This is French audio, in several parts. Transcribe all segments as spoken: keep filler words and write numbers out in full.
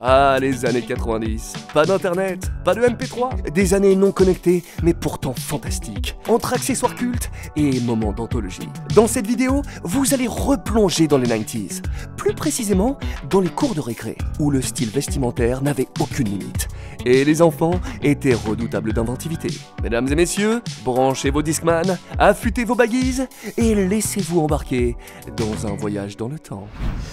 Ah, les années quatre-vingt-dix. Pas d'internet, pas de M P trois, des années non connectées, mais pourtant fantastiques. Entre accessoires cultes et moments d'anthologie. Dans cette vidéo, vous allez replonger dans les quatre-vingt-dix. Plus précisément, dans les cours de récré, où le style vestimentaire n'avait aucune limite. Et les enfants étaient redoutables d'inventivité. Mesdames et messieurs, branchez vos Discman, affûtez vos baguises et laissez-vous embarquer dans un voyage dans le temps.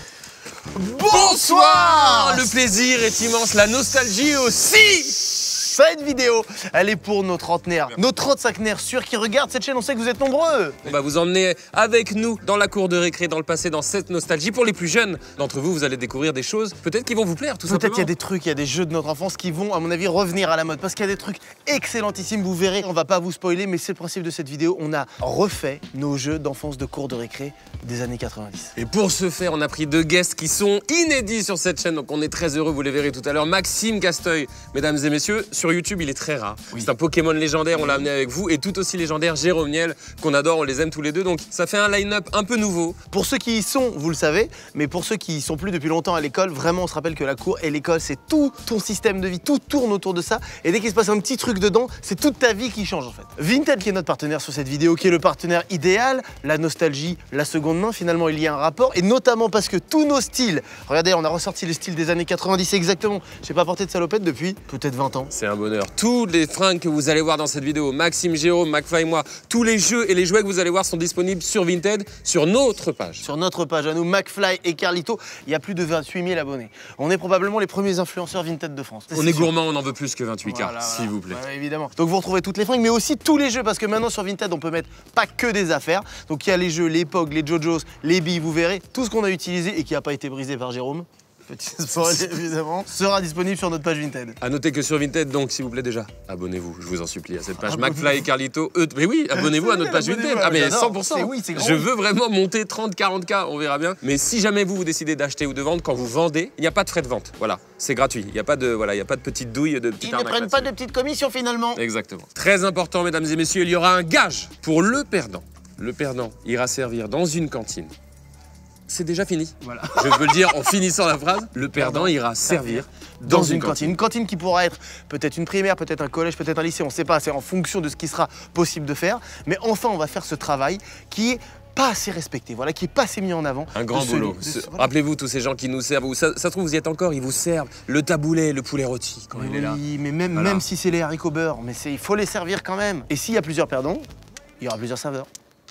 Bonsoir! Le plaisir est immense, la nostalgie aussi! Cette vidéo, elle est pour nos trentenaires, nos trente-cinquaires sûrs qui regardent cette chaîne, on sait que vous êtes nombreux. On va vous emmener avec nous dans la cour de récré, dans le passé, dans cette nostalgie. Pour les plus jeunes d'entre vous, vous allez découvrir des choses peut-être qui vont vous plaire, tout simplement. Peut-être qu'il y a des trucs, il y a des jeux de notre enfance qui vont, à mon avis, revenir à la mode. Parce qu'il y a des trucs excellentissimes, vous verrez. On va pas vous spoiler, mais c'est le principe de cette vidéo. On a refait nos jeux d'enfance de cour de récré des années quatre-vingt-dix. Et pour ce faire, on a pris deux guests qui sont inédits sur cette chaîne. Donc on est très heureux, vous les verrez tout à l'heure. Maxime Casteuil, mesdames et messieurs, sur YouTube, il est très rare. Oui. C'est un Pokémon légendaire, on l'a amené avec vous. Et tout aussi légendaire, Jérôme Niel, qu'on adore, on les aime tous les deux. Donc ça fait un line-up un peu nouveau. Pour ceux qui y sont, vous le savez, mais pour ceux qui y sont plus depuis longtemps à l'école, vraiment on se rappelle que la cour et l'école, c'est tout ton système de vie, tout tourne autour de ça. Et dès qu'il se passe un petit truc dedans, c'est toute ta vie qui change en fait. Vinted qui est notre partenaire sur cette vidéo, qui est le partenaire idéal, la nostalgie, la seconde main, finalement il y a un rapport. Et notamment parce que tous nos styles, regardez, on a ressorti le style des années quatre-vingt-dix exactement. J'ai pas porté de salopette depuis peut-être vingt ans. C'est un bonheur. Tous les fringues que vous allez voir dans cette vidéo, Maxime, Jérôme, McFly et moi, tous les jeux et les jouets que vous allez voir sont disponibles sur Vinted, sur notre page. Sur notre page à nous, McFly et Carlito, il y a plus de vingt-huit mille abonnés. On est probablement les premiers influenceurs Vinted de France. On est, est gourmand, on en veut plus que vingt-huit K, voilà, s'il vous plaît. Ouais, évidemment. Donc vous retrouvez toutes les fringues, mais aussi tous les jeux, parce que maintenant sur Vinted, on peut mettre pas que des affaires. Donc il y a les jeux, les P O G, les JoJo's, les billes, vous verrez, tout ce qu'on a utilisé et qui n'a pas été brisé par Jérôme. Petit spoil évidemment, sera disponible sur notre page Vinted. A noter que sur Vinted, donc s'il vous plaît déjà, abonnez-vous, je vous en supplie à cette page. McFly et Carlito, eux, mais oui, abonnez-vous à notre page Vinted. Ah mais cent pour cent. Oui, je veux vraiment monter trente quarante K, on verra bien. Mais si jamais vous, vous décidez d'acheter ou de vendre, quand vous vendez, il n'y a pas de frais de vente. Voilà, c'est gratuit. Il n'y a pas de voilà, il y a pas de petites douilles, de petites Ils ne prennent pas de petites commissions finalement. Exactement. Très important, mesdames et messieurs, il y aura un gage pour le perdant. Le perdant ira servir dans une cantine. C'est déjà fini. Voilà. Je veux le dire en finissant la phrase. Le perdant ira servir dans, dans une, une cantine. cantine. Une cantine qui pourra être peut-être une primaire, peut-être un collège, peut-être un lycée, on ne sait pas, c'est en fonction de ce qui sera possible de faire. Mais enfin, on va faire ce travail qui est pas assez respecté, voilà, qui est pas assez mis en avant. Un grand boulot. Ce... Voilà. Rappelez-vous tous ces gens qui nous servent. Ça, ça se trouve, vous y êtes encore, ils vous servent le taboulet, le poulet rôti quand oui, il est là. Oui, mais même, voilà. même si c'est les haricots beurre, mais il faut les servir quand même. Et s'il y a plusieurs perdants, il y aura plusieurs serveurs.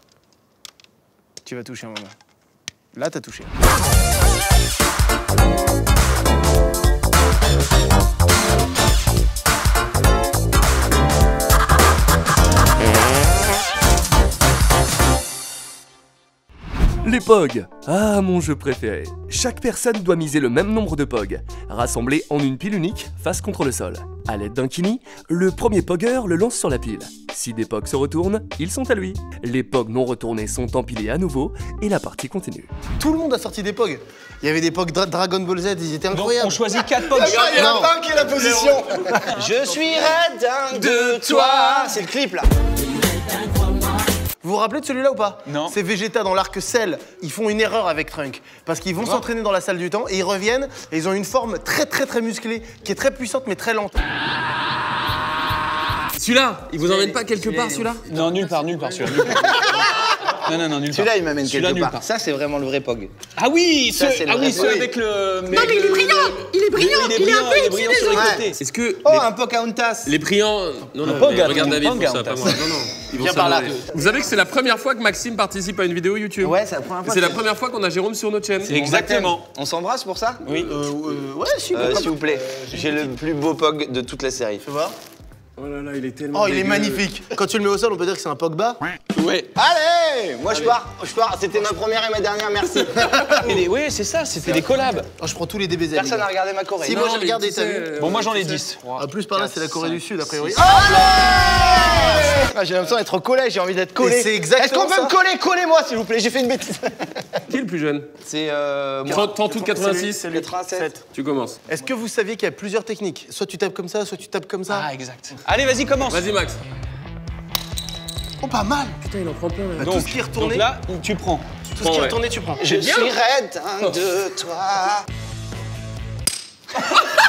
Tu vas toucher un moment. Là, t'as touché. Les P O G. Ah, mon jeu préféré. Chaque personne doit miser le même nombre de P O G, rassemblés en une pile unique, face contre le sol. À l'aide d'un kini, le premier Pogger le lance sur la pile. Si des P O G se retournent, ils sont à lui. Les P O G non retournés sont empilés à nouveau et la partie continue. Tout le monde a sorti des P O G. Il y avait des P O G Dra Dragon Ball Z, ils étaient incroyables. Donc on choisit quatre P O G. Il y a un qui est la position. Je suis red de toi. C'est le clip là. Vous vous rappelez de celui-là ou pas? Non. C'est Vegeta dans l'arc Cell. Ils font une erreur avec Trunk. Parce qu'ils vont s'entraîner dans la salle du temps et ils reviennent et ils ont une forme très très très musclée, qui est très puissante mais très lente. Celui-là, il vous emmène pas quelque part celui-là? Non, nulle part, nulle part celui-là. Non, non, non, nulle part. Celui-là, il m'amène quelque part. part. Ça, c'est vraiment le vrai P O G. Ah oui, ça, ce, ah oui, ceux avec le... Mais non, mais il est brillant. Il est brillant. Il est, il est un peu il est brillant sur les côtés. Est-ce que... Oh, les... un Pocahontas. Les brillants... Non, non, mais regarde David pour ça, pas moi. Non, non. Ils vont par là. Vous savez que c'est la première fois que Maxime participe à une vidéo YouTube. Ouais, c'est la première fois. C'est la première fois qu'on a Jérôme sur notre chaîne. Exactement. On s'embrasse pour ça? Oui. Euh, euh, ouais, si, euh, s'il vous plaît. J'ai le plus beau P O G de toute la série. Fais voir. Oh là là, il est tellement Oh, il dégueu. est magnifique. Quand tu le mets au sol, on peut dire que c'est un Pogba. Ouais. Allez, moi je pars, je pars. C'était ma première et ma dernière, merci. Oui, c'est ça, c'était des collabs. Oh, je prends tous les D B Z. Personne n'a regardé ma Corée. Si, moi j'ai regardé, t'as vu? Bon, moi j'en ai dix. En plus, par là, c'est la Corée du Sud, a priori. Ah, j'ai l'impression d'être au collège, j'ai envie d'être collé. C'est exactement. Est-ce qu'on peut me coller? Collez-moi, s'il vous plaît, j'ai fait une bêtise. Qui est le plus jeune? C'est euh. trente août quatre-vingt-six. quatre-vingt-sept. Tu commences. Est-ce que vous saviez qu'il y a plusieurs techniques? Soit tu tapes comme ça, soit tu tapes comme ça. Ah, exact. Allez, vas-y, commence. Vas-y, Max. Oh, pas mal. Putain, il en prend plein là. Bah, donc, tout ce qui est retourné. Donc là, tu prends. Tout ce qui est retourné, tu prends. Je suis raide de toi.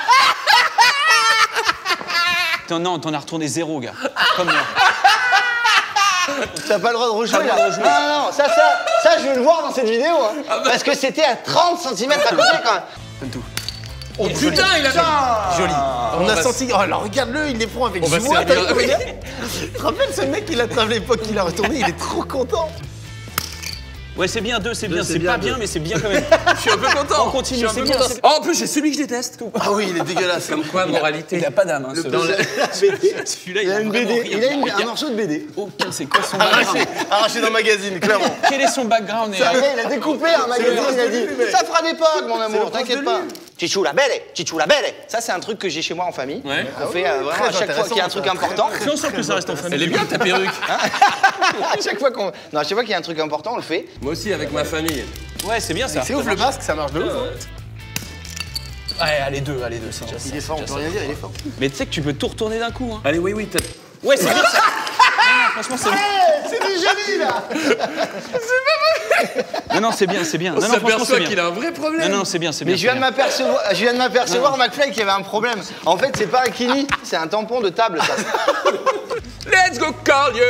T'en, non, t'en as retourné zéro, gars. Comme moi. T'as pas le droit de rejouer là. Non, non, non, ça, ça, ça, je veux le voir dans cette vidéo. Hein, parce que c'était à trente centimètres à côté quand même. Comme tout. Oh putain, il a... Joli. On, On a va senti. Oh là, regarde-le, il les prend avec On va joie. servir- t'as vu, regarde. Tu te rappelles ce mec qui l'attrape l'époque qu'il a retourné, il est trop content. Ouais, c'est bien, deux, c'est Deux, bien. c'est C'est bien, pas deux. bien, mais c'est bien quand même. Je suis un peu content. On continue, Je suis un c'est peu bien, content. c'est- Oh, en plus, j'ai celui que je déteste. Ah oui, il est dégueulasse. Comme quoi, moralité. Il a pas d'âme, hein, ce Dans le- Celui-là, Il a une B D, il a une- un rien. morceau de B D. Aucun, c'est quoi son Arraché, background? arraché dans le magazine, clairement. Quel est son background? et- Le gars, il a découpé un magazine, il a dit mec. ça fera d'époque, mon C'est amour, le t'inquiète prof pas. de lui. Chichou la belle, Chichou la belle. Ça, c'est un truc que j'ai chez moi en famille. Ouais. On fait euh, vraiment très à chaque fois qu'il y a un intéressant, truc ça. important. Fais en sorte que ça reste en famille. Elle est bien ta perruque. À chaque fois qu'on, non, à chaque fois qu'il y a un truc important, on le fait. Moi aussi, avec ma famille. Ouais, c'est bien ça. C'est ouf le masque, ça marche de ouf. hein. Ouais, allez deux, allez deux, c'est déjà ça. Il est fort, on peut rien dire, il est fort. Mais tu sais que tu peux tout retourner d'un coup. Hein. Allez, oui, oui, t'as... Ouais, c'est bien ça. Non, non, franchement, c'est bien. C'est du génie là. Non, non, c'est bien, c'est bien. On Non, non, franchement, s'aperçoit c'est qu'il bien. a un vrai problème. Non, non, c'est bien, c'est bien. Mais je viens c'est de bien. m'apercevoir, je viens de m'apercevoir, McFly, qu'il y avait un problème. En fait, c'est pas un kini, c'est un tampon de table. Ça. Let's go, Carlier.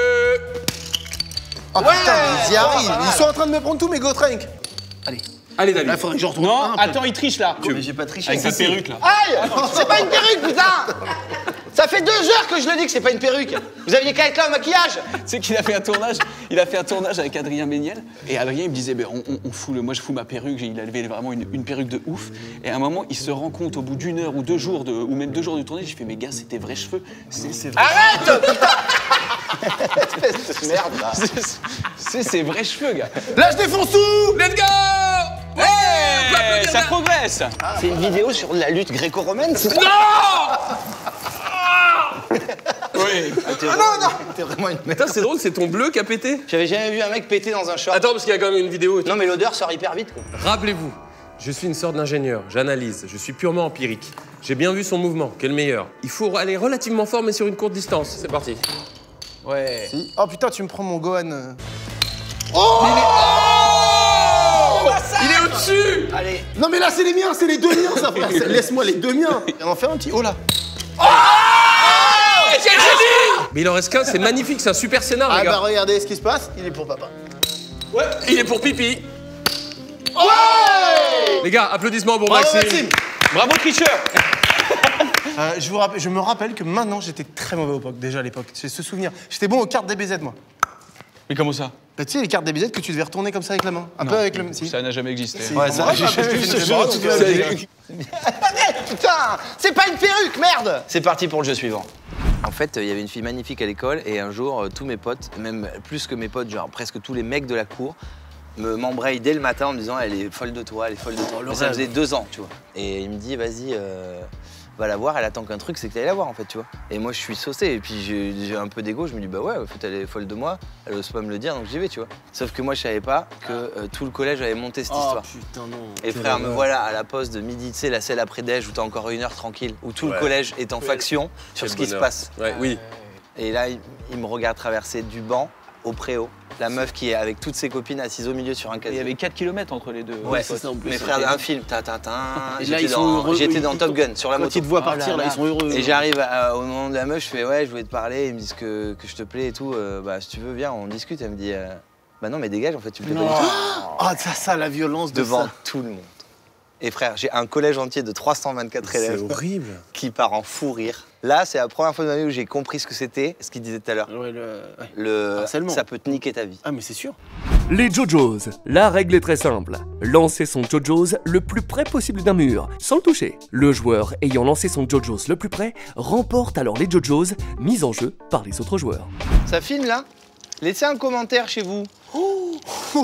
Oh putain, mais ils y arrivent. Ils sont en train de me prendre tous mes Gotrank. Allez. Allez, David. Là, faudrait que je retourne. Non, un, peut-être. attends, il triche là. Mais j'ai pas triché. Avec sa perruque là. Aïe, c'est pas une perruque, putain. Ça fait deux heures que je le dis que c'est pas une perruque. Vous aviez qu'à être là au maquillage. Tu sais qu'il a fait un tournage, il a fait un tournage avec Adrien Méniel et Adrien il me disait ben, on, on, on fout le, moi je fous ma perruque, il a levé vraiment une, une perruque de ouf et à un moment il se rend compte au bout d'une heure ou deux jours de, ou même deux jours du tournage, j'ai fait mais gars c'était vrais cheveux, c'est c'est vrai. Arrête, putain. Espèce de merde là. C'est- C'est ses vrais cheveux gars. Là, je défonce tout. Let's go. Ouais, on peut applaudir Ça ça. progresse. C'est une vidéo sur la lutte gréco-romaine, c'est ça? Oui. Ah non, non. T'es vraiment une merde. Putain, c'est drôle, c'est ton bleu qui a pété. J'avais jamais vu un mec péter dans un short. Attends, parce qu'il y a quand même une vidéo. et tout. Non, mais l'odeur sort hyper vite, quoi. Rappelez-vous, je suis une sorte d'ingénieur, j'analyse, je suis purement empirique. J'ai bien vu son mouvement, quel meilleur. Il faut aller relativement fort, mais sur une courte distance. C'est parti. Ouais. Si. Oh putain, tu me prends mon Gohan. euh. Il est au-dessus. Allez. Non mais là, c'est les miens, c'est les deux miens, ça. frère. C'est- Laisse-moi les deux miens. Et on en fait un petit. Oh là. Mais il en reste qu'un, c'est magnifique, c'est un super scénar, Ah les bah gars. regardez ce qui se passe. Il est pour papa. Il est pour pipi. Ouais. Les gars, applaudissements pour Bravo, Maxime. Maxime. Bravo tricheur. Euh, je, vous rappelle, je me rappelle que maintenant j'étais très mauvais au poker, déjà à l'époque. J'ai ce souvenir. J'étais bon aux cartes D B Z, moi. Mais comment ça? Bah, tu sais, les cartes D B Z que tu devais retourner comme ça avec la main. Un Non, peu avec le. Si. Ça n'a jamais existé. Ouais, ça, j'ai j'ai vu ce jeu toute ma vie. Arrête, putain. C'est pas une perruque, merde. C'est parti pour le jeu suivant. En fait, il y avait une fille magnifique à l'école et un jour, euh, tous mes potes, même plus que mes potes, genre presque tous les mecs de la cour, me m'embrayent dès le matin en me disant elle est folle de toi, elle est folle de toi. Mais ça faisait deux ans, tu vois. Et il me dit vas-y, euh, va la voir, elle attend qu'un truc, c'est que t'ailles la voir en fait, tu vois. Et moi je suis saucé et puis j'ai j'ai un peu d'ego, je me dis bah ouais, en fait elle est folle de moi, elle ose pas me le dire donc j'y vais, tu vois. Sauf que moi je savais pas que euh, tout le collège avait monté cette Oh histoire. putain, non. Et frère, me voilà à la pause de midi, tu sais, la selle après-déj où t'as encore une heure tranquille, où tout Ouais. le collège est en faction sur Quel ce qui se bonheur. passe. Ouais, oui. Et là, il, il me regarde traverser du banc au préau. La meuf qui est avec toutes ses copines assises au milieu sur un Il y casier. avait quatre kilomètres entre les deux. Ouais, c'est ça, en plus. mes frères, un film, ta ta ta. Et là, J'étais ils sont dans, heureux. j'étais Ils- dans Top Gun sur la Quand moto. ils te voient Oh partir, là, là. ils sont heureux. Et j'arrive à- au moment de la meuf, je fais ouais, je voulais te parler. Ils me disent que, que je te plais et tout. Euh, bah, si tu veux, viens, on discute. Elle me dit euh, bah non, mais dégage, en fait, tu me plais pas du tout. Ah, ça, ça, la violence de Devant ça. tout le monde. Et frère, j'ai un collège entier de trois cent vingt-quatre C'est élèves horrible. qui part en fou rire. Là, c'est la première fois de ma vie où j'ai compris ce que c'était, ce qu'il disait tout à l'heure. Ouais, le... ouais. Le, Harcèlement. ça peut te niquer ta vie. Ah, mais c'est sûr. Les JoJo's. La règle est très simple. Lancer son JoJo's le plus près possible d'un mur, sans le toucher. Le joueur ayant lancé son JoJo's le plus près remporte alors les JoJo's mis en jeu par les autres joueurs. Ça filme là? Laissez un commentaire chez vous. Pour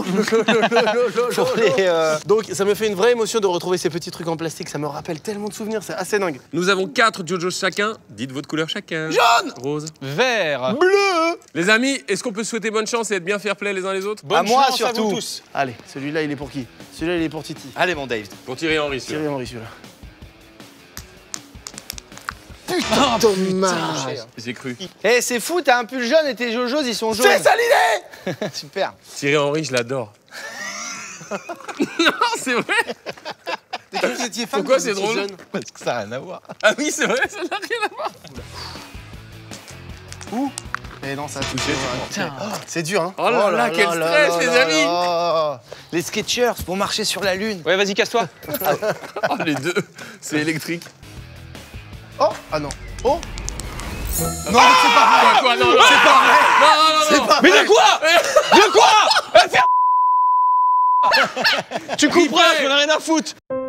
les, euh, Donc, ça me fait une vraie émotion de retrouver ces petits trucs en plastique. Ça me rappelle tellement de souvenirs, c'est assez dingue. Nous avons quatre JoJo's chacun. Dites votre couleur chacun. Jaune. Rose. Vert. Bleu. Les amis, est-ce qu'on peut souhaiter bonne chance et être bien fair play les uns les autres? Bonne À moi, chance surtout. à vous tous. Allez, celui-là, il est pour qui? Celui-là, il est pour Titi. Allez mon Dave. Pour Thierry Henry, celui-là. Thierry Henry, celui-là. Putain, dommage. J'ai cru. Eh c'est fou, t'as un pull jaune et tes JoJo's ils sont jaunes. C'est ça l'idée. Super. Thierry Henry, je l'adore. Non, c'est vrai. Vous étiez fan Pourquoi quand vous c'est étiez drôle? jeune? Parce que ça n'a rien à voir. Ah oui, c'est vrai, ça n'a rien à voir. Ouh. Eh non, ça a touché. Tiens. Oh, c'est dur, hein. Oh là là, quel stress, les amis. là. Les Skechers pour marcher sur la lune. Ouais, vas-y, casse-toi. Oh, les deux, c'est électrique. Oh, ah non. Oh. Non, mais c'est pas vrai. Quoi, quoi, non, non, c'est pas vrai. Non, non, non, non. Mais de quoi De quoi Eh, faire Tu couperas, j'en ai rien à foutre.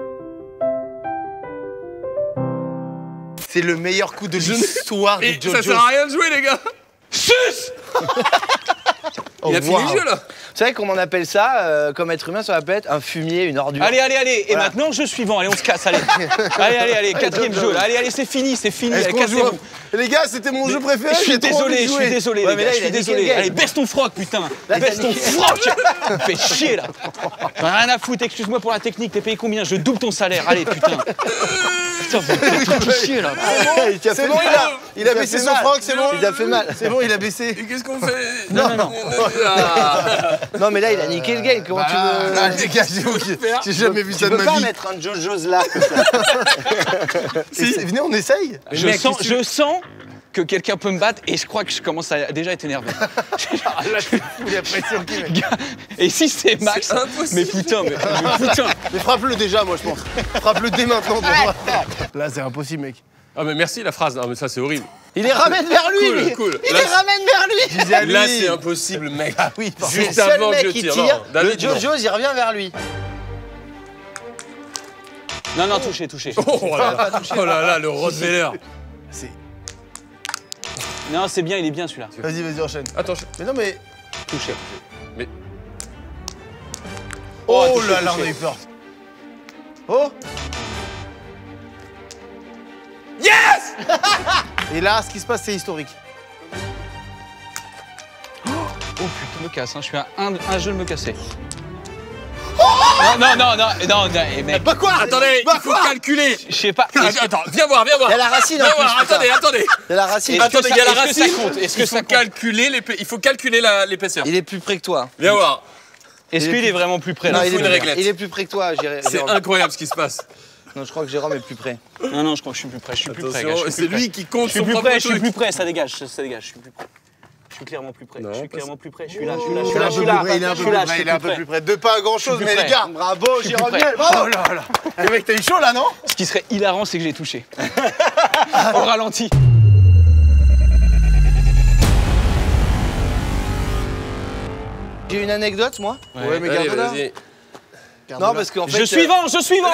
C'est le meilleur coup de l'histoire de Et Jojo. ça sert à rien de jouer, les gars. Sus Il a fini le jeu, là. Vous savez comment on appelle ça, euh, comme être humain sur la planète? Un fumier, une ordure. Allez, allez, allez. Et Voilà. maintenant, jeu suivant. Allez, on se casse, allez. Allez, allez, allez, quatrième jeu. là. Allez, allez, c'est fini, c'est fini. Est-ce Allez, qu'on joue cassez-vous. Les gars, c'était mon jeu préféré. Je suis j'ai trop envie désolé, de je suis jouer. désolé, Ouais, les mais gars, là, je il suis a niqué désolé. le game. Allez, baisse ton froc, putain. Là, t'as Baisse ton niqué. froc. Tu me fais chier, là. T'en as rien à foutre, excuse-moi pour la technique. T'es payé combien? Je double ton salaire. Allez, putain. Putain, vous me faites tout chier, là. C'est bon, il a, il a Il a baissé fait son mal. froc, c'est bon. Il a fait mal. C'est bon, il a baissé. Et qu'est-ce qu'on fait? Non, non, non. Ah. Non, mais là, il a niqué le game. Comment tu veux. Ah, les gars, j'ai j'ai jamais vu Tu ça de peux ma pas vie. mettre un Jojo's là. Et c'est- Venez, on essaye. Je sens, je sens que quelqu'un peut me battre et je crois que je commence à déjà être énervé. Là, c'est fou, il a pression qui met. Et si c'est Max, C'est impossible. mais putain, mais, mais putain. Mais frappe-le déjà, moi, je pense. Frappe-le dès maintenant pour moi. Là, c'est impossible, mec. Ah, mais merci la phrase. Non, mais ça, c'est horrible. Il les ramène vers lui. Cool, lui. cool. Il Là, les ramène vers lui. Disais à lui. Là, c'est impossible, mec. Ah oui, pardon. C'est le Juste seul avant que mec je qui tire. tire, Non, David, le non. Jojo's, il revient vers lui. Non, non, touché, touché. Oh là là, oh là, là le Rottweiler. C'est- Non, c'est bien, il est bien celui-là. Vas-y, vas-y, enchaîne. Attends, je- Mais non, mais. Touché. Oh, touché, là là, touché. on a eu peur. Oh. Yes. Et là, ce qui se passe, c'est historique. Oh putain, je me casse, hein. je suis à un, un jeu de me casser. Non, non, non, non, non, non, eh, mec, Bah quoi? Attendez, Bah il faut quoi? calculer. je sais pas. Attends, attends, viens voir, viens voir. Il y a la racine en Viens plus. voir, putain. attendez, attendez. Il y a la racine. Est-ce que Attendez, ça- il y a la est-ce que ça racine. compte Est-ce que Il ça faut compte calculer l'épais- il faut calculer la- l'épaisseur. Il est plus près que toi. Viens voir. Est-ce qu'il est vraiment plus près Non, là il faut est, une réglette. il est plus près que toi, Jéré- C'est Jérôme. incroyable ce qui se passe. Non, je crois que Jérôme est plus près. Non, non, je crois que je suis plus près, je suis plus près. gars, je Attention, suis c'est plus près. lui qui compte Je suis son plus propre près, je suis truc. plus près, ça dégage, ça dégage, je suis plus près. Je suis clairement plus près, Non, je suis pas clairement ça. plus près, je suis là, je suis là, je Il suis est là, un je peu suis plus là, près, il est un je peu suis plus là, je près, suis il est un plus peu près. plus près. De pas à grand chose, plus mais près. les gars. Bravo, Jérôme. près. Oh là là. Eh mec, t'as eu chaud là, non? Ce qui serait hilarant, c'est que j'ai touché. Au ralenti. J'ai une anecdote, moi. Ouais, mais Allez, garde-la. vas-y. Garde-la. Non, parce qu'en fait. Je suis vent, je suis vent.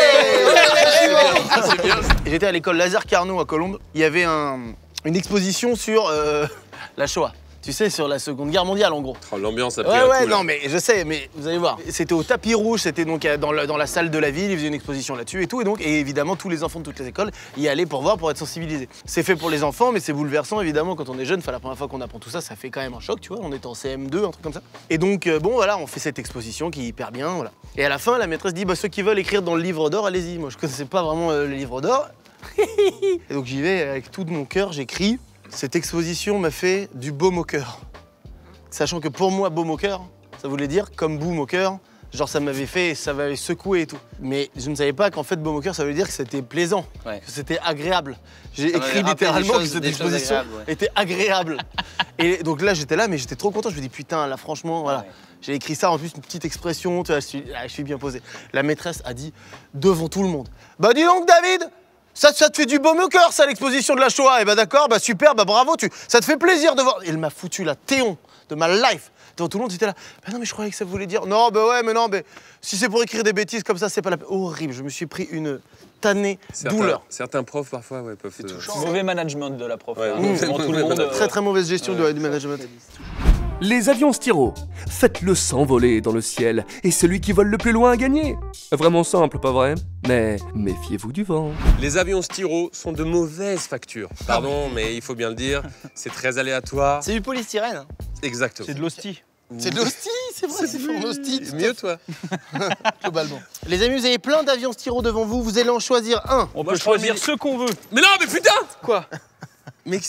C'est bien. J'étais à l'école Lazare Carnot à Colombes. Il y avait un- une exposition sur euh, la Shoah. Tu sais, sur la Seconde Guerre mondiale, en gros. Oh, l'ambiance a pris Ouais, un ouais, coup, là. non, mais je sais, mais vous allez voir. C'était au tapis rouge, c'était donc euh, dans la, dans la salle de la ville, ils faisaient une exposition là-dessus et tout. Et donc, et évidemment, tous les enfants de toutes les écoles y allaient pour voir, pour être sensibilisés. C'est fait pour les enfants, mais c'est bouleversant, évidemment, quand on est jeune. Enfin, la première fois qu'on apprend tout ça, ça fait quand même un choc, tu vois. On était en C M deux, un truc comme ça. Et donc, euh, bon, voilà, on fait cette exposition qui est hyper bien, voilà. Et à la fin, la maîtresse dit, bah, ceux qui veulent écrire dans le livre d'or, allez-y. Moi, je connaissais pas vraiment euh, le livre d'or. Et donc, j'y vais avec tout de mon cœur, j'écris. Cette exposition m'a fait du baume au cœur. Sachant que pour moi, baume au cœur, ça voulait dire comme boum au cœur, genre ça m'avait fait, ça m'avait secoué et tout. Mais je ne savais pas qu'en fait, baume au cœur, ça voulait dire que c'était plaisant, Ouais. que c'était agréable. J'ai Ça m'avait écrit rappelé littéralement des que choses- cette des choses exposition agréables, ouais. était agréable. Et donc là, j'étais là, mais j'étais trop content. Je me dis, putain, là, franchement, voilà. Ouais. J'ai écrit ça, en plus, une petite expression, tu vois, je suis, ah, je suis bien posé. La maîtresse a dit, devant tout le monde, bah dis donc, David, ça, ça te fait du baume au cœur, ça, l'exposition de la Shoah. Et bah d'accord, bah super, bah bravo, tu, ça te fait plaisir de voir. Et elle m'a foutu la théon de ma life. Devant tout le monde, c'était là. Bah non, mais je croyais que ça voulait dire. Non, bah ouais, mais non, mais si c'est pour écrire des bêtises comme ça, c'est pas la peine. Horrible, je me suis pris une tannée Certains- douleur. Certains profs, parfois, ouais, peuvent. euh, touchant. Mauvais management de la prof. Ouais, hein. mauvais- Devant tout mauvais le monde. management. Très très mauvaise gestion de- du management. Les avions styro. Faites-le s'envoler dans le ciel et celui qui vole le plus loin a gagné. Vraiment simple, pas vrai? Mais méfiez-vous du vent. Les avions styro sont de mauvaise facture. Pardon, mais il faut bien le dire, c'est très aléatoire. C'est du polystyrène. hein. Exactement. C'est de l'hostie. C'est de l'hostie, c'est vrai, c'est fait en hostie. Mieux, toi. Globalement. Les amis, vous avez plein d'avions styro devant vous, vous allez en choisir un. On Moi, peut je prends choisir mille. ce qu'on veut. Mais non, mais putain. Quoi Mais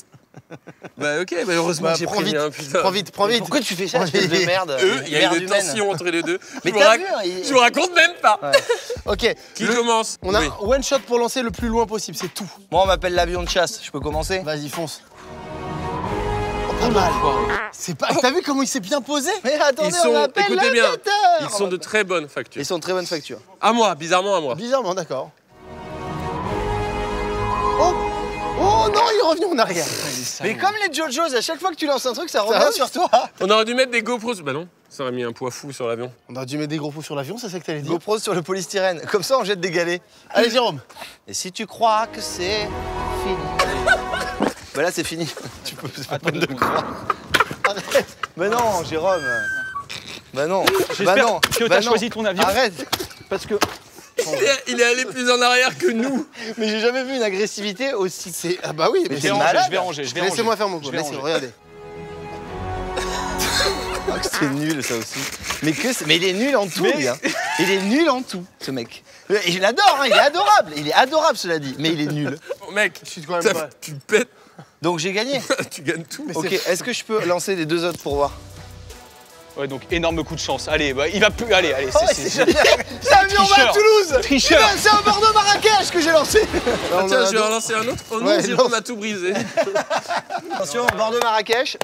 Bah ok, bah heureusement Bah, que j'ai prends pris vite, un putain. prends vite, prends vite. Pourquoi tu fais ça, espèce de merde? Eux, il y a merde une humaine. tension entre les deux. Mais je, vous t'as rac- vu, hein, il- je vous raconte même pas. Ok. Qui le- commence? On a Oui. un one shot pour lancer le plus loin possible, c'est tout. Moi, on m'appelle l'avion de chasse. Je peux commencer? Vas-y, fonce. Oh, pas mal. C'est pas. T'as vu comment il s'est bien posé? Mais attendez, Ils sont, on m'appelle écoutez bien, l'aviateur. ils sont de très bonnes factures. Ils sont de très bonne facture. À moi, bizarrement à moi. Bizarrement, d'accord. Oh Oh non, il est revenu en arrière. Mais comme les JoJo's, à chaque fois que tu lances un truc, ça Ça revient va sur toi. On aurait dû mettre des GoPros. Bah non, ça aurait mis un poids fou sur l'avion. On aurait dû mettre des gros pots sur l'avion, c'est ça que t'allais dire? GoPro sur le polystyrène. Comme ça, on jette des galets. Allez, Jérôme. Et si tu crois que c'est fini. Bah là, c'est fini. Tu peux pas de croire. Arrête. Mais non, Jérôme. Bah non. Bah J'espère non. que Bah t'as non. choisi ton avion. Arrête. Parce que. Il est, il est allé plus en arrière que nous. Mais j'ai jamais vu une agressivité aussi. C'est. Ah bah oui, mais Mais c'est c'est ranger, malade. je vais ranger, je vais ranger. Laissez-moi faire mon Je coup. vais Laissez, ranger. regardez. Ah, que c'est nul ça aussi. Mais que c'est- mais il est nul en tout, Mais- lui, hein. Il est nul en tout, ce mec. Et je l'adore, hein, il est adorable. Il est adorable, cela dit. Mais il est nul. Oh, mec, Je suis quand même ça- pas. tu pètes, Donc j'ai gagné. tu gagnes tout. Ok, est-ce que je peux lancer les deux autres pour voir? Ouais, donc énorme coup de chance. Allez, bah, il va plus. Allez, allez, Oh, c'est- c'est c'est. génial. C'est un avion tricheur. à Toulouse. Tricheur. Eh ben, c'est un Bordeaux-Marrakech que j'ai lancé. Ah, tiens, je vais en lancer un autre. Oh non, Ouais, Jérôme non. a tout brisé. Attention, Bordeaux-Marrakech.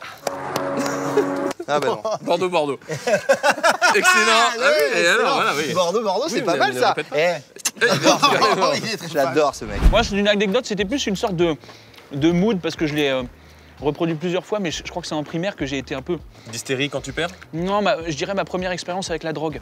Ah bah non. Bordeaux, Bordeaux. Excellent. Ah oui, et alors, voilà, oui. Bordeaux-Bordeaux, c'est Oui, pas mais mal ne ça. répète pas. Eh, Eh, Il est très je l'adore ce mec. Moi, c'est une anecdote, c'était plus une sorte de, de mood parce que je l'ai euh, reproduit plusieurs fois, mais je, je crois que c'est en primaire que j'ai été un peu. D'hystérie quand tu perds? Non, ma- je dirais ma première expérience avec la drogue.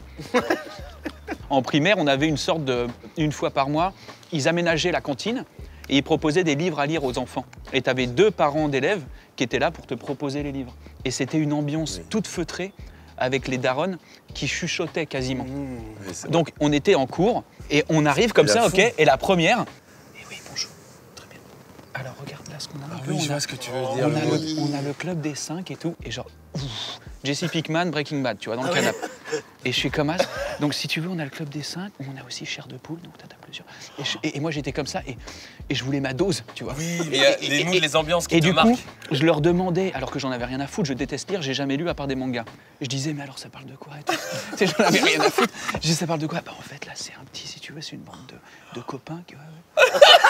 En primaire, on avait une sorte de. Une fois par mois, ils aménageaient la cantine et ils proposaient des livres à lire aux enfants. Et tu avais deux parents d'élèves qui étaient là pour te proposer les livres. Et c'était une ambiance toute feutrée avec les darons qui chuchotaient quasiment. Donc on était en cours et on arrive comme la ça, fou. ok, et la première. Et oui, bonjour, très bien. Alors regarde là ce qu'on a un peu. Oui, on je a- vois ce que tu veux dire. on a, le, on a le club des cinq et tout, et genre, ouf, Jesse Pinkman, Breaking Bad, tu vois, dans le canapé. Et je suis comme as. Donc si tu veux, on a le club des cinq, on a aussi Chair de Poule, donc t'as plusieurs. Et, je- et- et moi j'étais comme ça, et, et je voulais ma dose, tu vois. Oui, mais il y a les moods, les ambiances qui Et te du marquent. coup, je leur demandais, alors que j'en avais rien à foutre, je déteste lire, j'ai jamais lu à part des mangas. Je disais, mais alors ça parle de quoi et tout. Tu sais, j'en avais rien à foutre. Je disais, ça parle de quoi? Bah en fait, là, c'est un petit, si tu veux, c'est une bande de, de copains qui. ouais,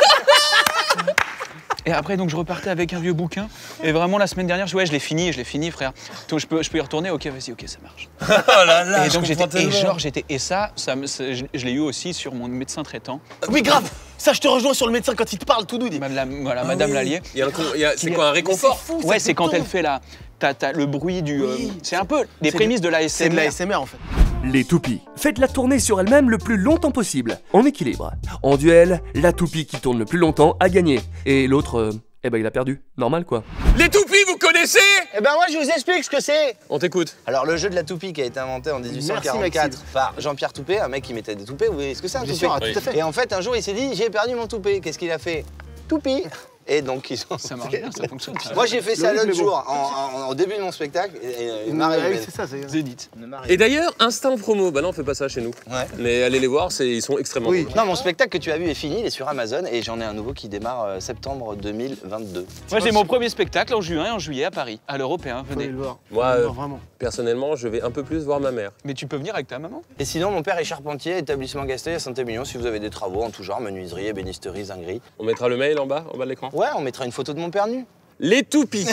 ouais. Et après, donc, je repartais avec un vieux bouquin. Et vraiment, la semaine dernière, je dis, ouais, je l'ai fini, je l'ai fini, frère. Donc, je peux, je peux y retourner? Ok, vas-y, ok, ça marche. Oh là là, et je donc, j'étais. comprends Et tellement. genre, j'étais. Et ça, ça me- c'est- je, je l'ai eu aussi sur mon médecin traitant, Oui, grave. Ça, je te rejoins sur le médecin quand il te parle tout doux. il dit, madame, voilà, Madame Lallier. Il y a un con- il y a- C'est quoi, un réconfort? Ouais, c'est quand elle fait la. T'as, t'as le bruit du. euh, Oui, c'est un peu les c'est prémices de la C'est de la S M R. S M R en fait. Les toupies. Faites-la tourner sur elle-même le plus longtemps possible, en équilibre. En duel, la toupie qui tourne le plus longtemps a gagné. Et l'autre, euh, eh ben il a perdu. Normal quoi. Les toupies, vous connaissez? Eh ben moi, je vous explique ce que c'est. On t'écoute. Alors, le jeu de la toupie qui a été inventé en dix-huit cent quarante-quatre Maxime. par Jean-Pierre Toupet, un mec qui mettait des toupets. Vous voyez ce que c'est un Bien toupet? sûr, tout à fait. Et en fait, un jour, il s'est dit, j'ai perdu mon toupet. Qu'est-ce qu'il a fait? Toupie. Et donc, ils ont. Ça marche bien, ça fonctionne. ça. Moi, j'ai fait ça Le rythme l'autre est bon. jour, en, en- au début de mon spectacle. Et, et, et Marie Ah oui, Hélène. c'est ça, c'est. Zénith. Et d'ailleurs, instant promo. Bah non, on fait pas ça chez nous. Ouais. Mais allez les voir, c'est- ils sont extrêmement Oui. drôles. Non, mon spectacle que tu as vu est fini, il est sur Amazon et j'en ai un nouveau qui démarre euh, septembre deux mille vingt-deux. Moi, j'ai mon premier spectacle en juin et en juillet à Paris, à l'Européen. Faut aller Venez. le voir. Moi, Faut aller le euh, voir, vraiment. Personnellement, je vais un peu plus voir ma mère. Mais tu peux venir avec ta maman. Et sinon, mon père est charpentier, établissement Gasteuil à Saint-Émilion. Si vous avez des travaux en tout genre, menuiserie, ébénisterie, zinguerie. On mettra le mail en bas, en bas de l'écran. Ouais, on mettra une photo de mon père nu. Les toupies.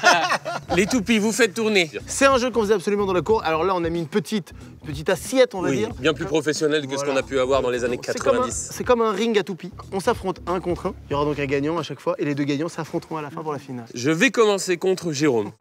Les toupies, vous faites tourner. C'est un jeu qu'on faisait absolument dans la cour. Alors là, on a mis une petite, une petite assiette, on va Oui, dire. bien plus professionnel que ce qu'on a pu avoir dans les années C'est comme, un, quatre-vingt-dix. c'est comme un ring à toupie. On s'affronte un contre un. Il y aura donc un gagnant à chaque fois. Et les deux gagnants s'affronteront à la fin pour la finale. Je vais commencer contre Jérôme.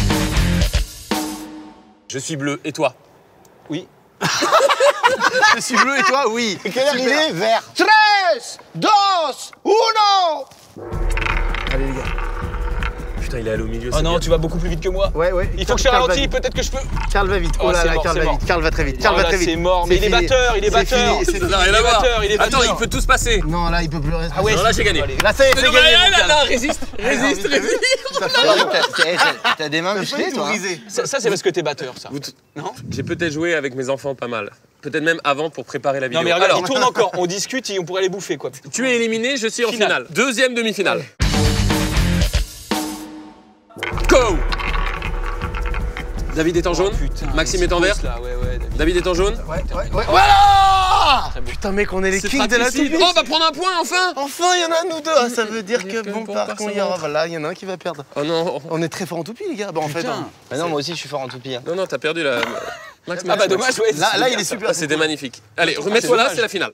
Je suis bleu, et toi? Oui. Je suis bleu et toi, oui. Quelle heure il est? Vert. Tres, dos, uno. Allez les gars. Putain, il est allé au milieu, Oh c'est non, bien. tu vas beaucoup plus vite que moi. Ouais, ouais. Il faut que je Karl va ralentisse, vite. peut-être que je peux. Karl va vite. Oh, Oh là c'est là, mort, Karl c'est va mort. vite. Karl va très vite. Karl Oh va là, très vite. c'est mort, mais il est fini. batteur, il est C'est batteur. fini, c'est Ça n'a fini. rien à Il est voir. batteur, il est Attends, batteur. il peut tout se passer. Non, là, il peut plus rester. Ah ouais, Non, là, j'ai gagné. Allez. Là, ça y est, c'est Non, gagné. mais là, mon là, Karl. là, résiste, résiste, résiste. T'as- t'as- T'as des mains T'as musclées, failli tout toi hein. briser. Ça, ça, c'est parce que t'es batteur, ça. Vous t- Non J'ai peut-être joué avec mes enfants pas mal. Peut-être même avant pour préparer la vidéo. Non, mais regarde, Alors, il tourne encore. On discute et on pourrait les bouffer, quoi. tu es éliminé, je suis en Finale. finale. Deuxième demi-finale. David est en jaune. Oh, putain, Maxime mais est en vert. c'est là, ouais, ouais, David. David est en jaune. Ouais, ouais, ouais. Voilà. Très beau. Putain, mec, on est les C'est kings de la fratricide. toupie. Oh, on va prendre un point enfin. Enfin, il y en a un ou deux. Ah, ça veut dire Il y que a que bon, pour par personne contre, il y aura. d'autre. Voilà, il y en a un qui va perdre. Oh non. On est très fort en toupie, les gars. Bah, en fait, Putain. hein. Bah non, moi aussi, je suis fort en toupie. Hein. Non, non, t'as perdu la. Max, Ah Max, bah Max. dommage, ouais. Là, là, il est super. super. Ah, c'était magnifique. Allez, remets-toi là, c'est la finale.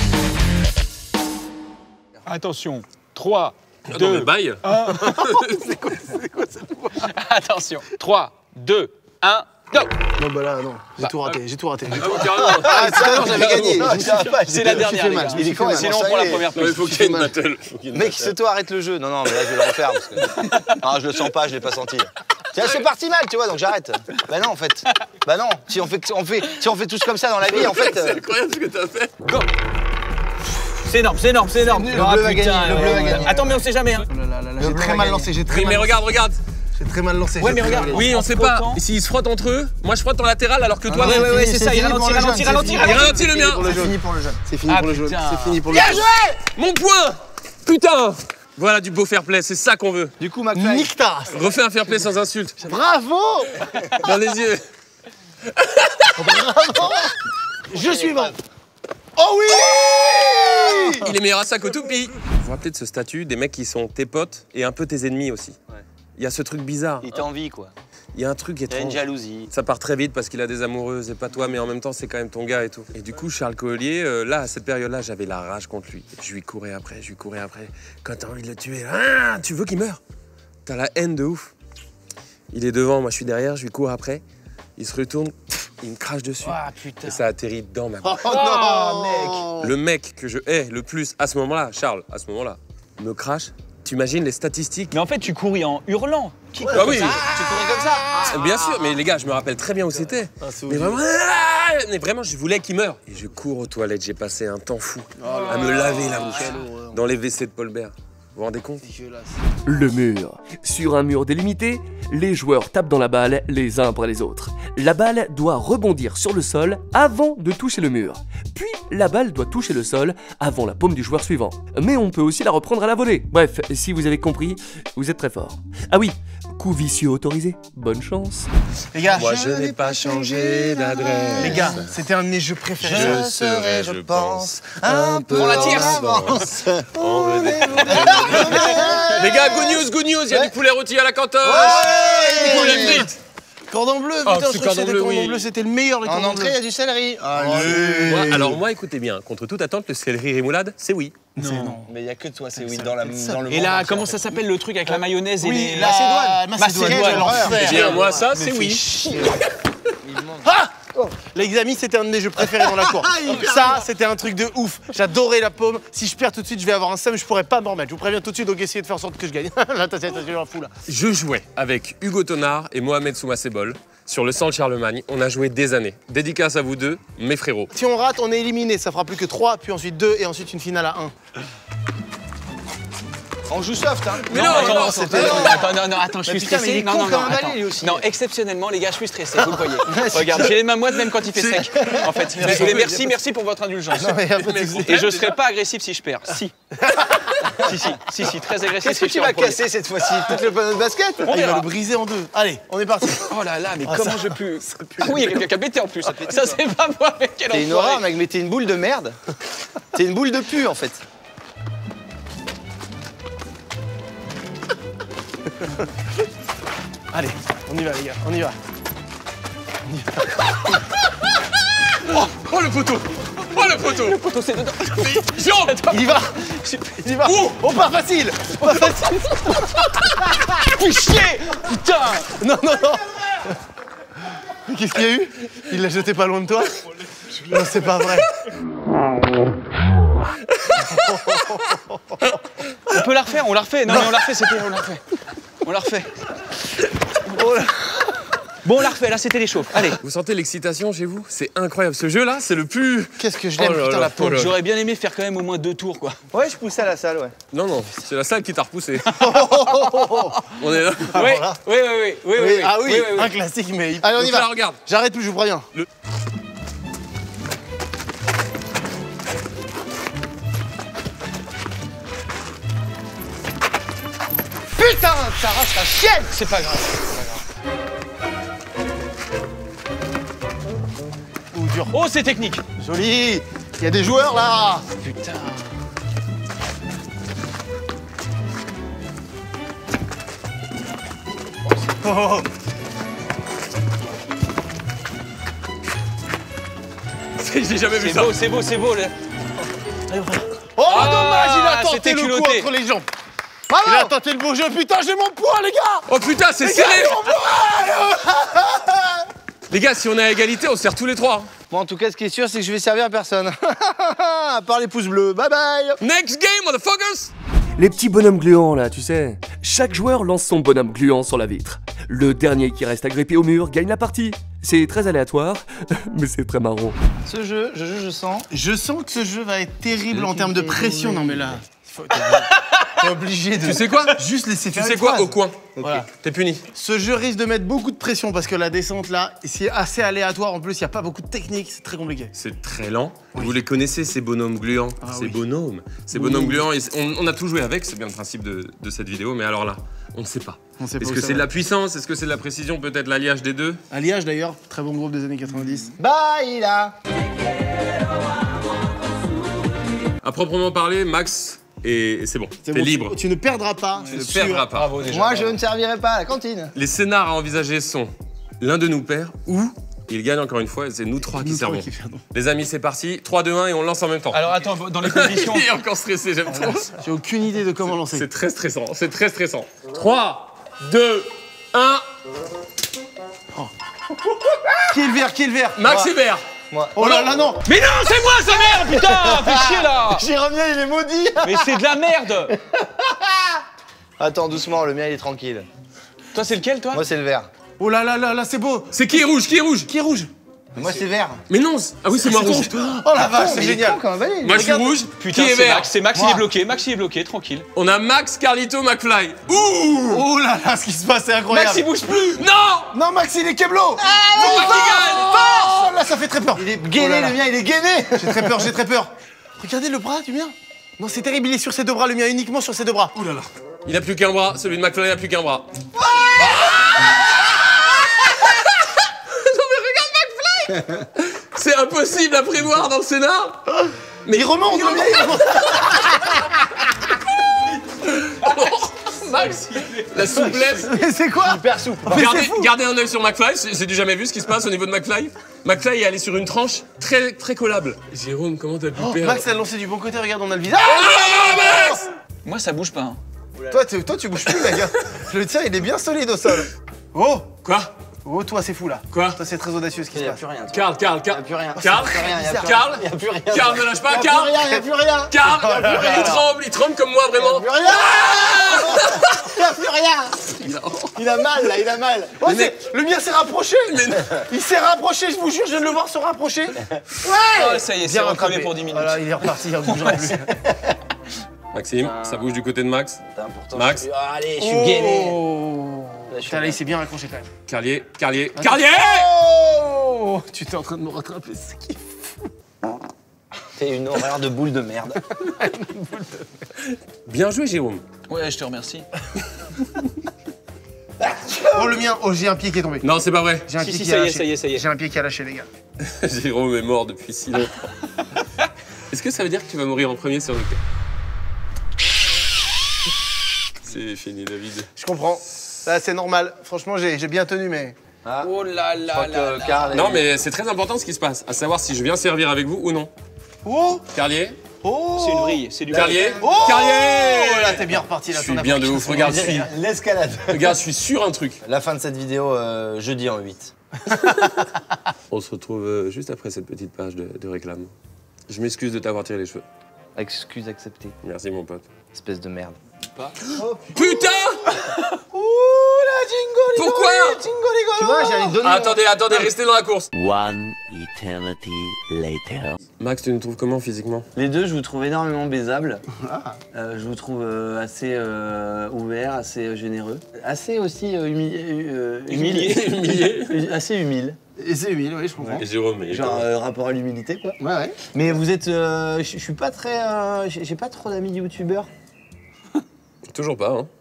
Attention, trois, Attends, deux, mais bail. C'est quoi, c'est quoi cette voix? attention, trois, deux, un, go. Non, bah là, non. J'ai tout raté, j'ai tout raté. Ah oui, carrément. Ah, tout à l'heure, j'avais gagné. Non, Je me suis fait mal. C'est la Je me suis dernière, fait les mal, gars. je me suis fait mal. Sinon, on Ça prend la y est. première Non, il place. faut qu'il y ait une battle. Faut qu'il y ait une Mec, battle. c'est toi, arrête le jeu. Non, non, mais là, je vais le refaire parce que. Non, je le sens pas, je l'ai pas senti. Tiens, c'est parti mal, tu vois, donc j'arrête. Bah non, en fait. Bah non, si on fait, on fait, si on fait tous comme ça dans la vie, en fait. C'est euh, incroyable ce que t'as fait. Go. C'est énorme, c'est énorme, c'est énorme. nul, le bleu va gagner, le bleu va gagner. Attends, mais on sait jamais. Hein. J'ai très mal lancé, j'ai très Oui, mal mais lancé. regarde, regarde. J'ai très mal lancé. Ouais, j'ai mais très regarde. mal lancé. Oui, on sait pas. S'ils se frottent entre eux, moi je frotte en latéral alors que toi. Ah, Ouais, ouais, ouais, fini, c'est ça, il fini pour ralentit, le jaune, ralentit, c'est ralentit, fini. Il ralentit le C'est mien. fini pour le jaune. C'est fini pour le jaune. C'est fini Ah, pour le jaune. putain. C'est fini pour le jaune. Mon point. Putain. Voilà du beau fair play, c'est ça qu'on veut. Du coup, McFly. Nique ta race. Refais un fair play sans insulte. Bravo. Dans les yeux. Je suis bon. Oh oui. Il est meilleur à ça qu'au toupie. Vous vous rappelez de ce statut des mecs qui sont tes potes et un peu tes ennemis aussi. Il y a ce truc bizarre. Il t'envie, quoi. Il y a un truc Il y a une étrange. jalousie. Ça part très vite parce qu'il a des amoureuses et pas toi, mais en même temps, c'est quand même ton gars et tout. Et du coup, Charles Collier, euh, là, à cette période-là, j'avais la rage contre lui. Je lui courais après, je lui courais après. Quand t'as envie de le tuer, ah, tu veux qu'il meure. T'as la haine de ouf. Il est devant, moi je suis derrière, je lui cours après. Il se retourne, il me crache dessus. Ah putain. Et ça atterrit dans ma bouche. Oh non, mec. Le mec que je hais le plus à ce moment-là, Charles, à ce moment-là, me crache. T'imagines les statistiques? Mais en fait, tu courais en hurlant. Qui Ah oui, Tu courais comme ça. bien sûr, mais les gars, je me rappelle très bien où c'était. Ah, c'est Mais horrible. vraiment, ah, mais vraiment, je voulais qu'il meure. Et je cours aux toilettes, j'ai passé un temps fou à me laver la bouche Quelle horreur. dans les W C de Paul Bert. Vous vous rendez compte? Dégueulasse. Le mur. Sur un mur délimité, les joueurs tapent dans la balle les uns après les autres. La balle doit rebondir sur le sol avant de toucher le mur. Puis la balle doit toucher le sol avant la paume du joueur suivant. Mais on peut aussi la reprendre à la volée. Bref, si vous avez compris, vous êtes très fort. Ah oui, coup vicieux autorisé. Bonne chance. Les gars, Moi, je n'ai pas changé d'adresse. les gars, c'était un de mes jeux préférés. Je serai, je pense, un peu On la tire. en avance. On veut des- Les gars, good news, good news, il y a du poulet rôti à la cantoche. Ouais. Poulet frites. Cordon bleu, Oh, putain, c'est je crois que cordon c'était bleu, cordon oui. bleu, c'était le meilleur, les En cordons entrée, il y bleus. a du céleri. Moi, alors moi, écoutez bien, contre toute attente, le céleri rémoulade, c'est oui. Non. Mais il y a que toi, c'est oui dans, la, dans le Et monde là, entier, comment en ça fait. s'appelle le truc avec la mayonnaise et Oui, les... la Macédoine. Macédoine. Quelle horreur. Eh bien, moi, ça, c'est Me oui. fait chier. Les amis, c'était un de mes jeux préférés dans la cour. Ça, c'était un truc de ouf. J'adorais la paume. Si je perds tout de suite, je vais avoir un seum, je pourrais pas m'en remettre. Je vous préviens tout de suite, donc essayez de faire en sorte que je gagne. Là, t'as un fou là. Je jouais avec Hugo Tonard et Mohamed Soumassebol sur le centre Charlemagne. On a joué des années. Dédicace à vous deux, mes frérots. Si on rate, on est éliminé. Ça fera plus que trois, puis ensuite deux, et ensuite une finale à un. On joue soft, hein. Mais non, attends, non, c'était- non, attends, non, non, attends, je suis putain, stressé. mais il est Non, con non, comme non, un balai, attends. lui aussi. Non, exceptionnellement, les gars, je suis stressé, vous le voyez. Regarde, j'ai les mains moites même quand il fait sec. En fait, désolé, merci, merci pour votre indulgence. Non, mais y a pas de souci. Et je serai pas agressif si je perds. Si. Si, si, si, si, très agressif Qu'est-ce que si je tu perds en vas premier. casser cette fois-ci? Peut-être le panneau de basket? Ah, il va verra. le briser en deux. Allez, on est parti. Oh là là, mais Ah, comment ça- je peux. Ah oui, il y a quelqu'un qui a pété en plus. Ça, c'est pas moi, mais quel T'es une enfoiré. horreur, mec, mais t'es une boule de merde. T'es une boule de pu, en fait. Allez, on y va, les gars, on y va. Oh le poteau. Oh le poteau. Le poteau, c'est dedans. Jérôme. Il y va. Il y va. Oh, pas facile. Pas facile. Fais chier. Putain. Non, non, non. Mais qu'est-ce qu'il y a eu? Il l'a jeté pas loin de toi? Non, c'est pas vrai. On peut la refaire, on la refait. Non, mais on la refait, c'était. On la refait. On la refait. Bon, on la refait, là, c'était les chauffes. Allez. Vous sentez l'excitation chez vous? C'est incroyable. Ce jeu-là, c'est le plus... Qu'est-ce que je l'aime, Oh là putain, là, la peau. oh là là. J'aurais bien aimé faire quand même au moins deux tours, quoi. Ouais, je poussais à la salle, ouais. Non, non, c'est la salle qui t'a repoussé. On est là. Ah, oui, voilà. oui, oui, oui, oui, Oui, oui, ah oui, oui, oui, oui. un classique, mais. Allez, on y Donc là, va. regarde. J'arrête plus, je vous préviens. Putain, ça rase la chienne. C'est pas grave. dur. Oh, c'est technique. Joli. Il y a des joueurs là. Putain. Oh, oh. J'ai jamais vu C'est ça. beau, c'est beau, c'est beau. Là. Oh, Ah, dommage, il a tenté c'était le coup culotté. entre les jambes. Il a tenté le beau jeu. Putain, j'ai mon poids, les gars. Oh putain, c'est serré. Les gars, si on est à égalité, on se serre tous les trois. Bon, en tout cas, ce qui est sûr, c'est que je vais servir personne. À part les pouces bleus. Bye bye. Next game, motherfuckers. Les petits bonhommes gluants là, tu sais. Chaque joueur lance son bonhomme gluant sur la vitre. Le dernier qui reste agrippé au mur gagne la partie. C'est très aléatoire, mais c'est très marrant. Ce jeu, je, je, je sens. Je sens que ce jeu va être terrible en termes de pression. Non, mais là, faut- t'es t'es obligé de. Tu sais quoi Juste laisser Tu faire sais une quoi phrase. Au coin. Voilà. T'es puni. Ce jeu risque de mettre beaucoup de pression parce que la descente là, c'est assez aléatoire. En plus, il n'y a pas beaucoup de technique. C'est très compliqué. C'est très lent. Vous les connaissez, ces bonhommes gluants. Ah ces oui. bonhommes. Ces bonhommes gluants, ils- on, on a tout joué avec, c'est bien le principe de, de cette vidéo, mais alors là, on ne sait pas. On sait pas Est-ce où que ça c'est de va. la puissance? Est-ce que c'est de la précision? Peut-être l'alliage des deux? Alliage d'ailleurs, très bon groupe des années quatre-vingt-dix. Bye là. À proprement parler, Max, et, et c'est bon. C'est T'es bon, libre. Tu, tu ne perdras pas. Tu ne c'est sûr. perdras pas. Bravo déjà. Moi, je ne servirai pas à la cantine. Les scénars à envisager sont l'un de nous perd ou il gagne encore une fois et c'est nous trois qui Nous trois servons. qui perdons. Les amis, c'est parti. trois, deux, un et on lance en même temps. Alors attends, dans les conditions. Il est encore stressé, j'aime trop. J'ai aucune idée de comment lancer. C'est très stressant, c'est très stressant. trois, deux, un. Qui est le vert? Qui est le vert? Max et vert. Moi. Oh là là, non. Mais non, c'est moi sa merde, putain. Fais chier là. Jérôme, il est maudit. Mais c'est de la merde. Attends, doucement, le mien, il est tranquille. Toi, c'est lequel, toi? Moi, c'est le vert. Oh là là là là, c'est beau. C'est qui est rouge? Qui est rouge? Qui est rouge? Moi, c'est vert. Mais non, c'est- ah oui, c'est moi rouge. Oh la vache, c'est génial. Comme un balai. Moi, je suis rouge. Putain, qui est c'est vert? Max. C'est Max, il Moi. est bloqué. Max, il est bloqué, tranquille. On a Max, Carlito, McFly. Ouh. Oh là là, ce qui se passe, c'est incroyable. Max, il bouge plus. Non. Non, Max, il est Keblo. Moi qui gagne. Oh là, ça fait très peur. Il est gainé, Oh là là. le mien, il est gainé. J'ai très peur, j'ai très peur. Regardez le bras du mien. Non, c'est terrible, il est sur ses deux bras, le mien uniquement sur ses deux bras. Ouh là là. Il a plus qu'un bras. Celui de McFly n'a plus qu'un bras. Non mais regarde McFly. C'est impossible à prévoir dans le scénar. Mais il remonte, le mien, il remonte. Max, la souplesse. Mais c'est quoi? Hyper souple. Gardez, gardez un œil sur McFly, c'est c'est du jamais vu ce qui se passe au niveau de McFly. McFly est allé sur une tranche très très collable. Jérôme, comment t'as pu Oh, perdre? Max a lancé du bon côté, regarde, on a le visage. Ah, Max. Moi, ça bouge pas. hein. Toi, tu- toi, tu bouges plus, mec. Le tien, il est bien solide au sol. Oh, Quoi? oh, toi, c'est fou là. Quoi? Toi, c'est très audacieux ce qui Il se n'y a passe. plus rien. toi. Karl, Karl, Il n'y a Karl. plus rien. Karl, Il n'y a plus rien. Il y a plus rien. Karl, Il n'y a plus rien. Karl, ne lâche pas, Il n'y a Karl. plus rien. Il n'y a plus rien. Karl, Il y a plus rien. il tremble, il tremble comme moi vraiment. Il n'y a plus rien. Il n'y a plus rien. Il a mal là, il a mal. Oh, Mais c'est- le mien s'est rapproché. Mais non. Il s'est rapproché, je vous jure, je viens de le voir se rapprocher. Oh, ça y est, c'est Bien recrevé rattrapé. pour dix minutes. Voilà, il est reparti, il ne bougera plus. Maxime, ça bouge du côté de Max. Putain, pourtant, Max. je suis- Ah, allez, je suis gainé. Oh. Là, je suis Putain, là, bien. il s'est bien raccroché quand même. Carlier, Carlier, Carlier. Oh, tu t'es en train de me rattraper, c'est qui? T'es une horreur de boule de merde. Bien joué, Jérôme. Ouais, je te remercie. Oh, le mien, oh, j'ai un pied qui est tombé. Non, c'est pas vrai. J'ai un Si, pied si, qui ça a y est, lâché. ça y est, ça y est. J'ai un pied qui a lâché, les gars. Jérôme est mort depuis si longtemps. Est-ce que ça veut dire que tu vas mourir en premier sur le cas? C'est fini, David. Je comprends. Là, c'est normal. Franchement, j'ai j'ai bien tenu, mais. Oh là Je là crois là que là. Karl est- Non, mais c'est très important ce qui se passe, à savoir si je viens servir avec vous ou non. Oh, Carlier, oh. C'est une vrille, c'est du Carlier, Oh, Carlier. Oh, là, t'es bien reparti. Là, Je t'en suis as bien pris. de ouf. Regarde, je suis, L'escalade. regarde, je suis sur un truc. La fin de cette vidéo, euh, jeudi en huit. On se retrouve euh, juste après cette petite page de, de réclame. Je m'excuse de t'avoir tiré les cheveux. Excuse acceptée. Merci, mon pote. Espèce de merde. Putain! Ouh, la jingle. Pourquoi? Tu vois, j'allais donner. Ah, attendez, attendez, restez dans la course. One eternity later. Max, tu nous trouves comment physiquement? Les deux, je vous trouve énormément baisables. Euh, je vous trouve euh, assez euh, ouvert, assez euh, généreux. Assez aussi euh, humi- euh, Humilié. Humilié. humilié. Assez humile. Et c'est humile, oui, je comprends. Et Jérôme, il est Genre comment? euh, rapport à l'humilité, quoi. Ouais, ouais. Mais vous êtes. euh, je je suis pas très. euh, J'ai j'ai pas trop d'amis youtubeurs. Toujours pas, hein.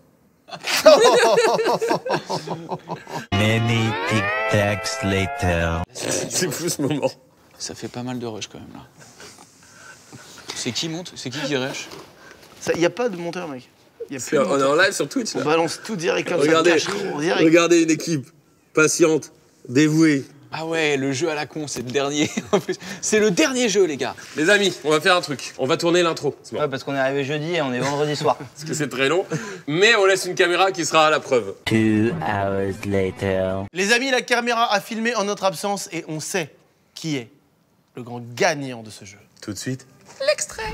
Many tic tacs later. C'est fou ce moment. Ça fait pas mal de rush quand même là. C'est qui monte? C'est qui qui rush? Il n'y a pas de monteur, mec. Y a plus on de monteur. est en live sur Twitch. On Là. balance tout direct comme regardez, ça. Cache, direct. regardez une équipe patiente, dévouée. Ah ouais, le jeu à la con, c'est le dernier. En plus, c'est le dernier jeu, les gars. Les amis, on va faire un truc. On va tourner l'intro. Ouais, parce qu'on est arrivé jeudi et on est vendredi soir. Parce que c'est très long. Mais on laisse une caméra qui sera à la preuve. Two hours later. Les amis, la caméra a filmé en notre absence et on sait qui est le grand gagnant de ce jeu. Tout de suite. L'extrait.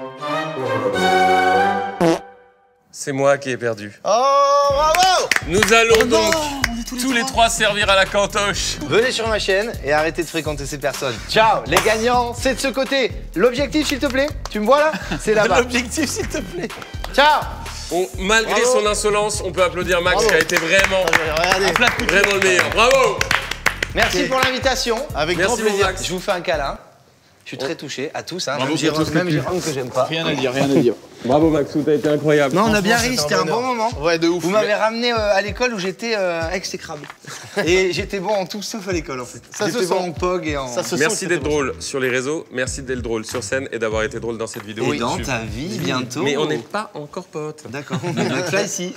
C'est moi qui ai perdu. Oh, bravo! Nous allons Oh non, donc on est tous les tous les trois servir à la cantoche. Venez sur ma chaîne et arrêtez de fréquenter ces personnes. Ciao, les gagnants, c'est de ce côté. L'objectif, s'il te plaît, tu me vois là? C'est là-bas. L'objectif, s'il te plaît. Ciao. On- malgré Bravo. son insolence, on peut applaudir Max Bravo. qui a été vraiment, Regardez. vraiment le meilleur. Bravo! Merci Ok. pour l'invitation. Avec Merci grand plaisir. mon Max. Je vous fais un câlin. Je suis très touché à tous, hein. Bravo Même pour tout Jérôme, ce que même tu- Jérôme que j'aime pas. Rien à dire, rien à dire. Bravo Max, tout a été incroyable. Non, on a bien Franchement, ri, c'était c'était un un bon bonheur. moment. Ouais, de ouf. Vous m'avez ramené euh, à l'école où j'étais euh, exécrable. Et j'étais bon en tout sauf à l'école en fait. Ça se J'étais bon sent. en P O G et en. Ça se sent Merci que d'être c'était drôle sur les réseaux, merci d'être drôle sur scène et d'avoir été drôle dans cette vidéo. Et dans Super. ta vie bientôt. Mais on n'est pas encore potes. D'accord. Donc là ici.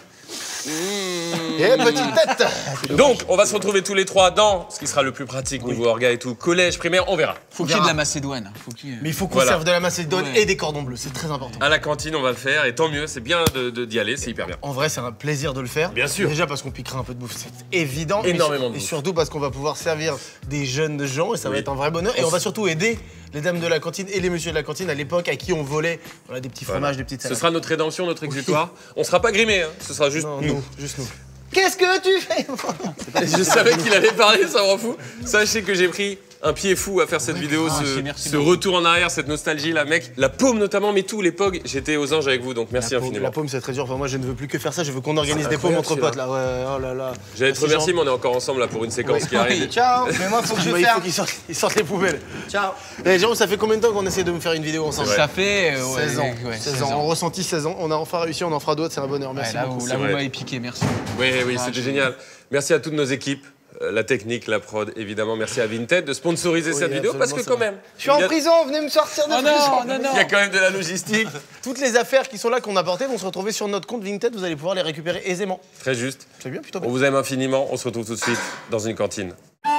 Eh, petite tête. Donc, on va se retrouver tous les trois dans ce qui sera le plus pratique niveau orga et tout. Collège, primaire, on verra. Faut qu'il y ait de la Macédoine. Faut qu'il y ait- Mais il faut qu'on Voilà. serve de la macédoine Ouais. et des cordons bleus, c'est très important. À la cantine, on va le faire et tant mieux, c'est bien de- de- d'y aller, c'est hyper bien. En vrai, c'est un plaisir de le faire. Bien sûr. Déjà parce qu'on piquera un peu de bouffe, c'est évident. Énormément mais, de Et bouffe. surtout parce qu'on va pouvoir servir des jeunes gens et ça va Oui. être un vrai bonheur. Et on va surtout aider les dames de la cantine et les messieurs de la cantine à l'époque à qui on volait voilà, des petits Voilà. fromages, des petites Ce salades. sera notre rédemption, notre exutoire. On sera pas grimés, hein. Ce sera juste Non, nous. nous, juste nous. Qu'est-ce que tu fais? Je savais qu'il allait parler, ça m'en fout. Sachez que j'ai pris un pied fou à faire cette vidéo, Ah, ce, merci, merci ce beaucoup. retour en arrière, cette nostalgie là, mec. La paume notamment, mais tous les pogs, j'étais aux anges avec vous, donc merci La paume, infiniment. la paume, c'est très dur. Enfin, moi, je ne veux plus que faire ça. Je veux qu'on organise C'est des paumes incroyable, entre c'est potes là. Ouais, oh là là. J'allais te Merci, remercier, Jean. mais on est encore ensemble là pour une séquence Oui. qui arrive. Ciao. Mais moi faut que je Bah, il faut ferme. qu'ils sortent, ils sortent les poubelles. Ciao. Eh, Jérôme, ça fait combien de temps qu'on essaie de me faire une vidéo ensemble? Ouais. Ça fait euh, ouais, seize ans. ouais, seize ans. On ressentit seize ans. On a enfin réussi, on en fera d'autres. C'est un bonheur. Merci Ouais, là, beaucoup. vous, c'est là, vous vrai. m'avez piqué, merci. Oui, oui, Ah, c'était je- génial. Merci à toutes nos équipes, euh, la technique, la prod, évidemment. Merci à Vinted de sponsoriser Oui, cette vidéo parce que absolument, quand c'est même, Je suis en il y a- prison, venez me sortir de Oh prison. non, non, non. il y a quand même de la logistique. Toutes les affaires qui sont là qu'on a portées vont se retrouver sur notre compte Vinted. Vous allez pouvoir les récupérer aisément. Très juste. C'est bien, plutôt On bien. vous aime infiniment. On se retrouve tout de suite dans une cantine.